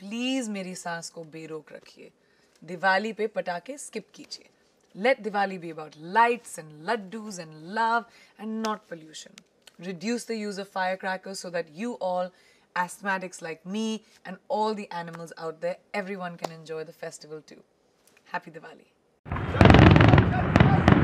Please मेरी सांस को बेरोक रखिए. दिवाली पे पटाखे skip कीजिए. Let Diwali be about lights and laddoos and love and not pollution. Reduce the use of firecrackers so that you all, asthmatics like me and all the animals out there, everyone can enjoy the festival too. Happy Diwali.